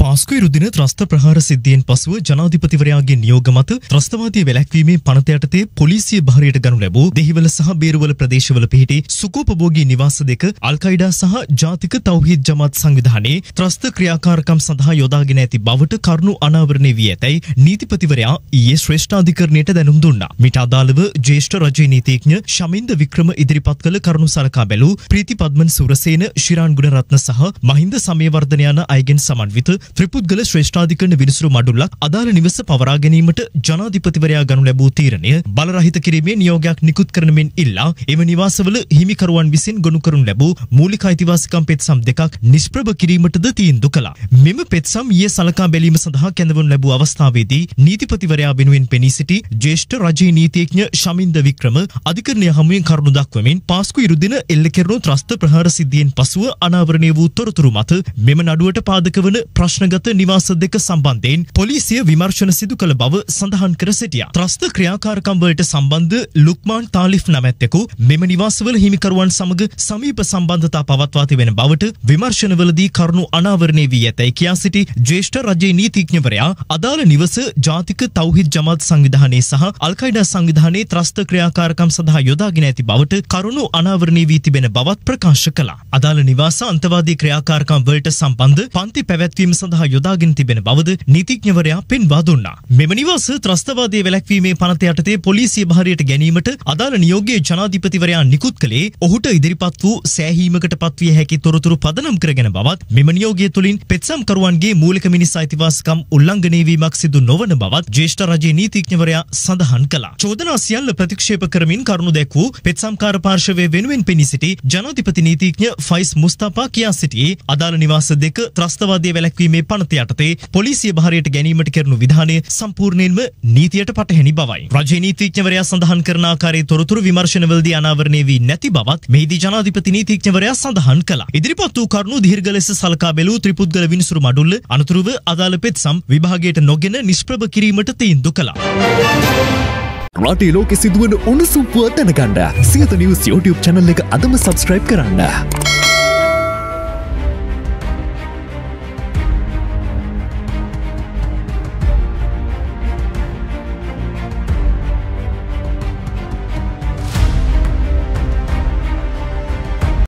පාස්කු ඉරුදින ත්‍රස්ත ප්‍රහාර සිද්ධියෙන් පසුව ජනාධිපතිවරයාගේ නියෝග මත ත්‍රස්තවාදී වැළැක්වීමේ පනත යටතේ පොලිසිය භාරයට ගනු ලැබූ දෙහිවල සහ බේරුවල ප්‍රදේශවල පිහිටි සුකෝපභෝගී නිවාස දෙක අල්-කයිඩා සහ ජාතික තෞහීද් ජමාත් සංවිධානයේ ත්‍රස්ත ක්‍රියාකාරකම් සඳහා යොදාගෙන ඇති බවට කරුණු අනාවරණය වී ඇතැයි නීතිපතිවරයා ඊයේ ශ්‍රේෂ්ඨාධිකරණයට දැනුම් දුන්නා. මිට අදාළව ජ්‍යෙෂ්ඨ රජයේ නීතිඥ ශමින්ද වික්‍රම ඉදිරිපත් කළ කරුණු සලකා බැලූ ප්‍රීති පද්මන් සූරසේන, ශිරාන් ගුණරත්න සහ මහින්ද සමයවර්ධන යන අයගෙන් සමන්විත ත්‍රිපුද්ගල ශ්‍රේෂ්ඨාධිකරණ විනිසුරු මඩුල්ලක් අදාළ නිවස පවරා ගැනීමට ජනාධිපතිවරයා ගනු ලැබූ තීරණය බලරහිත කිරීමේ නියෝගයක් නිකුත් කරන මෙන් ඉල්ලා එම නිවාසවල හිමිකරුවන් විසින් ගොනු කරනු ලැබූ මූලික අයිතිවාසිකම් පෙත්සම් දෙකක් නිෂ්ප්‍රභ කිරීමටද තීන්දුව කළා. මෙම පෙත්සම් ඊයේ සලකා බැලීම සඳහා කැඳවනු ලැබූ අවස්ථාවේදී නීතිපතිවරයා වෙනුවෙන් පෙනී සිටි ජ්‍යෙෂ්ඨ රජයේ නීතිඥ ශමින්ද වික්‍රම අධිකරණය හමුවෙන් කරුණු දක්වමින් පාස්කු ඉරුදින එල්ල කෙරුණු ත්‍රස්ත ප්‍රහාර සිද්ධියෙන් පසුව අනාවරණය වූ තොරතුරු මත මෙම නඩුවට පාදක වන ප්‍රශ්නගත නිවාස දෙක සම්බන්ධයෙන් පොලිසිය විමර්ශන සිදු කළ බව සඳහන් කර සිටියා. ත්‍රස්ත ක්‍රියාකාරකම් වලට සම්බන්ධ ලුක්මාන් තාලිෆ් නැමැත්තෙකු මෙම නිවාසවල හිමිකරුවන් සමග සමීප සම්බන්ධතා පවත්වා තිබෙන බවට විමර්ශනවලදී කරුණු අනාවරණය වී ඇතැයි කියා සිටි ජ්‍යෙෂ්ඨ රජයේ නීතිඥවරයා අදාළ නිවස ජාතික තෞහීද් ජමාත් සංවිධානයේ සහ අල්-කයිඩා සංවිධානයේ ත්‍රස්ත ක්‍රියාකාරකම් සඳහා යොදාගෙන ඇති බවට කරුණු අනාවරණය වී තිබෙන බවත් ප්‍රකාශ කළා. අදාළ නිවාස අන්තවාදී ක්‍රියාකාරකම් වලට සම්බන්ධ පන්ති පැවැත්වීම සඳහා යොදාගෙන තිබෙන බවද නීතිඥවරයා පෙන්වා දුන්නා. මෙම නිවාස ත්‍රස්තවාදයේ වැළැක්වීමේ පනත යටතේ පොලිසිය භාරයට ගැනීමට අදාළ නියෝගයේ ජනාධිපතිවරයා නිකුත් කළේ ඔහුට ඉදිරිපත් වූ සෑහීමකට පත්විය හැකි තොරතුරු පදනම් කරගෙන බවත් මෙම නියෝගය තුළින් පෙත්සම්කරුවන්ගේ මූලික මිනිස් අයිතිවාසිකම් උල්ලංඝනය වීමක් සිදු නොවන බවත් ජ්‍යෙෂ්ඨ රජයේ නීතිඥවරයා සඳහන් කළා. චෝදනා සියල්ල ප්‍රතික්ෂේප කරමින් කරුණු දැක්වූ පෙත්සම්කාර පාර්ශවයේ වෙනුවෙන් පෙනී සිටි ජනාධිපති නීතිඥ ෆයිස් මුස්තාපා කියා සිටියේ අදාළ නිවාස දෙක ත්‍රස්තවාදයේ වැළැක්වීමේ පනත යටතේ පොලිසිය භාරයට ගැනීමට කරනු විධානය සම්පූර්ණයෙන්ම නීතියට පටහැනි බවයි. රජයේ නීතිඥවරයා සඳහන් කරන ආකාරයේ තොරතුරු විමර්ශනවලදී අනාවරණය වී නැති බවත් මෙහිදී ජනාධිපති නීතිඥවරයා සඳහන් කළා. ඉදිරිපත් වූ කරුණු දීර්ඝ ලෙස සලකා බැලූ ත්‍රිපුද්ගල විනිසුරු මඩුල්ල අනතුරුව අදාළ පෙත්සම් විභාගයට නොගෙන නිෂ්ප්‍රභ කිරීමට තීන්දුව කළා. රටේ ලෝකෙ සිදුවන උණුසුම් පුවත් දැනගන්න සියත නිවුස් YouTube channel එක අදම subscribe කරන්න.